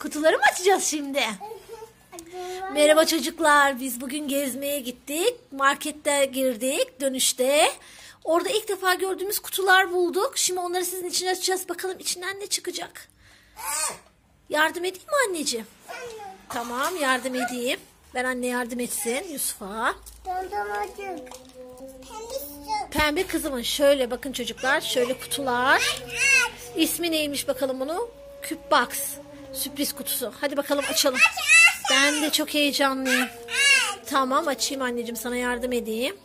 Kutuları mı açacağız şimdi? Merhaba çocuklar. Biz bugün gezmeye gittik. Markette girdik dönüşte. Orada ilk defa gördüğümüz kutular bulduk. Şimdi onları sizin için açacağız. Bakalım içinden ne çıkacak. Yardım edeyim mi anneciğim? Tamam, yardım edeyim. Ben anne yardım etsin Yusuf'a. Pembe kızımın. Şöyle bakın çocuklar. Şöyle kutular. İsmi neymiş bakalım bunu? Küp box. Sürpriz kutusu. Hadi bakalım açalım. Ben de çok heyecanlıyım. Tamam, açayım anneciğim, sana yardım edeyim.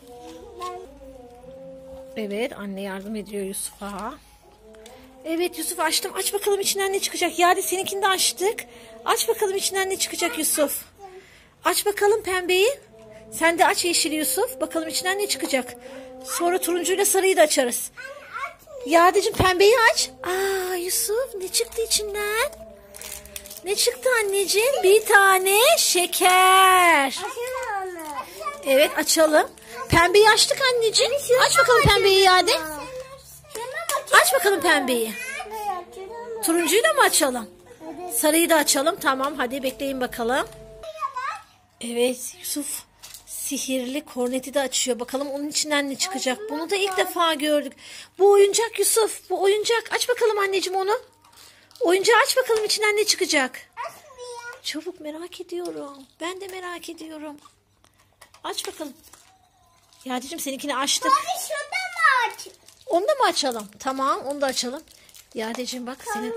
Evet, anne yardım ediyor Yusuf'a. Evet Yusuf, açtım. Aç bakalım içinden ne çıkacak. Yadi seninkini de açtık. Aç bakalım içinden ne çıkacak Yusuf. Aç bakalım pembeyi. Sen de aç yeşili Yusuf. Bakalım içinden ne çıkacak. Sonra turuncuyla sarıyı da açarız. Yadi'cim pembeyi aç. Aa Yusuf, ne çıktı içinden? Ne çıktı anneciğim? Bir tane şeker. Evet, açalım. Pembeyi açtık anneciğim. Aç bakalım pembeyi Yadi. Aç bakalım pembeyi. Turuncuyu da mı açalım? Sarıyı da açalım. Tamam, hadi bekleyin bakalım. Evet Yusuf sihirli korneti de açıyor. Bakalım onun içinden ne çıkacak. Bunu da ilk defa gördük. Bu oyuncak Yusuf. Bu oyuncak. Aç bakalım anneciğim onu. Oyuncağı aç bakalım içinden ne çıkacak. Çabuk, merak ediyorum. Ben de merak ediyorum. Aç bakalım. Yadicim seninkini açtık. Onu da mı açalım? Tamam, onu da açalım. Yadicim bak senin.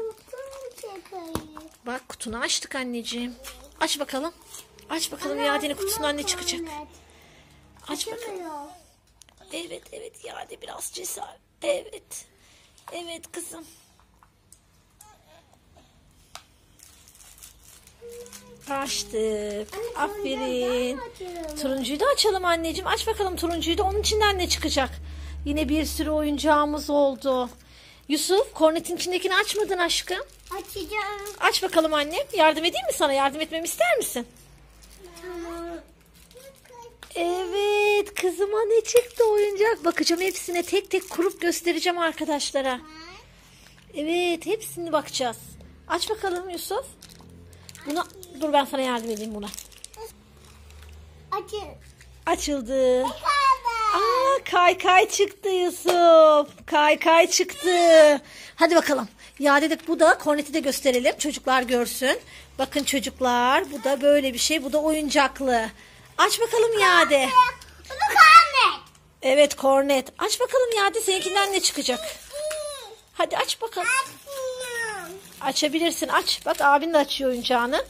Bak kutunu açtık anneciğim. Aç bakalım. Aç bakalım Yadi'nin kutusundan ne çıkacak. Aç bakalım. Evet Yadi biraz cesaret. Evet. Evet kızım. Açtık. Aferin. Turuncuyu da açalım anneciğim. Aç bakalım turuncuyu da. Onun içinden ne çıkacak? Yine bir sürü oyuncağımız oldu. Yusuf, kornetin içindekini açmadın aşkım. Açacağım. Aç bakalım annem. Yardım edeyim mi sana? Yardım etmemi ister misin? Tamam. Evet, kızıma ne çıktı oyuncak? Bakacağım hepsine, tek tek kurup göstereceğim arkadaşlara. Evet, hepsini bakacağız. Aç bakalım Yusuf. Buna, dur ben sana yardım edeyim buna. Açıldı. Aa, kaykay çıktı Yusuf. Kaykay çıktı. Hadi bakalım. Ya dedik, bu da korneti de gösterelim. Çocuklar görsün. Bakın çocuklar, bu da böyle bir şey. Bu da oyuncaklı. Aç bakalım Yade. Bu kornet. Evet, kornet. Aç bakalım Yade, seninkinden ne çıkacak? Hadi aç bakalım. Açabilirsin, aç. Bak abin de açıyor oyuncağını.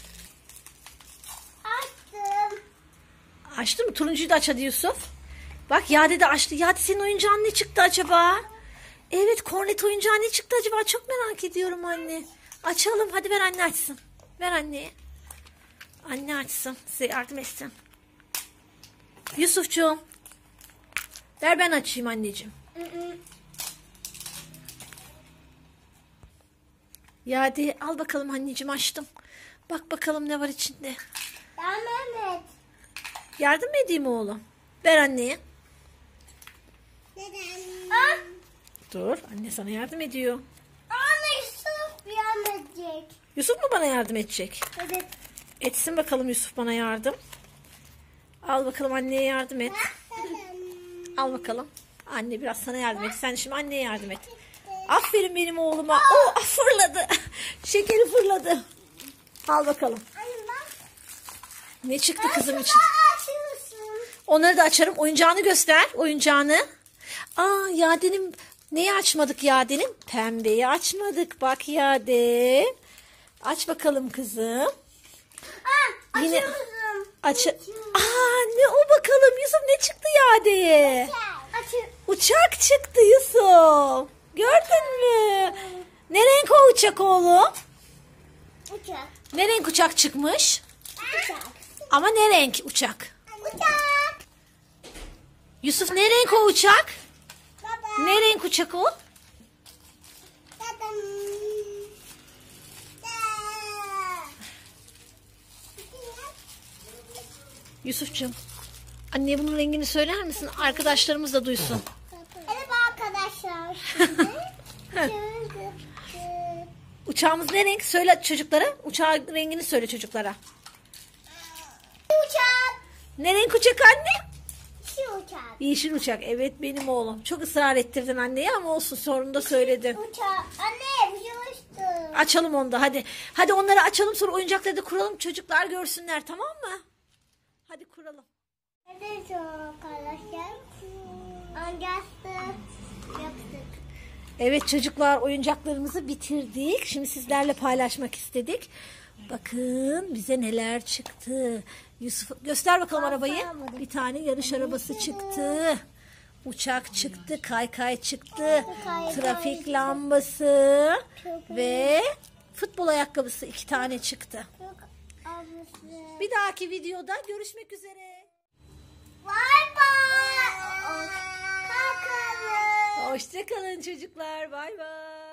Açtım. Açtı mı? Turuncuyu da aç hadi Yusuf. Bak Yade de açtı. Yade senin oyuncağın ne çıktı acaba? Evet, kornet oyuncağı ne çıktı acaba? Çok merak ediyorum anne. Açalım. Hadi ver anne açsın. Ver anneye. Anne açsın. Size yardım etsin. Yusufcuğum. Ver ben açayım anneciğim. Yade al bakalım anneciğim, açtım. Bak bakalım ne var içinde. Mehmet. Yardım mı edeyim oğlum? Ver anneye. Neden? Dur, anne sana yardım ediyor. Anne Yusuf yardım edecek. Yusuf mu bana yardım edecek? Evet. Etsin bakalım Yusuf bana yardım. Al bakalım, anneye yardım et. Al bakalım. Anne biraz sana yardım et. Sen şimdi anneye yardım et. Aferin benim oğluma. Oh, fırladı. Şekeri fırladı. Al bakalım. Ne çıktı kızım için? Onları da açarım. Oyuncağını göster. Oyuncağını. Aa, Yade'nin neyi açmadık Yade'nin? Pembeyi açmadık. Bak Yade. Aç bakalım kızım. Yine aç. Aa, ne o bakalım Yusuf, ne çıktı Yade'ye? Uçak çıktı Yusuf. Gördün mü? Ne renk o uçak oğlum? Uçak. Ne renk uçak çıkmış? Uçak. Ama ne renk uçak? Uçak. Yusuf, ne renk o uçak? Baba. Ne renk uçak o? Dadam. Yusufcuğum, anneye bunun rengini söyler misin? Arkadaşlarımız da duysun. Merhaba arkadaşlar. Uçağımız ne renk? Söyle çocuklara. Uçağın rengini söyle çocuklara. Uçak. Ne renk uçak anne? Şu uçak. Yeşil uçak. Evet benim oğlum. Çok ısrar ettirdin anneye ama olsun, sonunda söyledin. Uçak. Anne bir şey uçtu. Açalım onu da hadi. Hadi onları açalım, sonra oyuncakları da kuralım. Çocuklar görsünler, tamam mı? Hadi kuralım. Hadi arkadaşlar. Angastı. Yaptık. Evet çocuklar, oyuncaklarımızı bitirdik. Şimdi sizlerle paylaşmak istedik. Bakın bize neler çıktı. Yusuf göster bakalım arabayı. Bir tane yarış arabası çıktı. Uçak çıktı, kaykay çıktı, trafik lambası ve futbol ayakkabısı 2 tane çıktı. Çok abisi. Bir dahaki videoda görüşmek üzere. Bye bye. Kalkalım. Hoşça kalın çocuklar. Bay bay.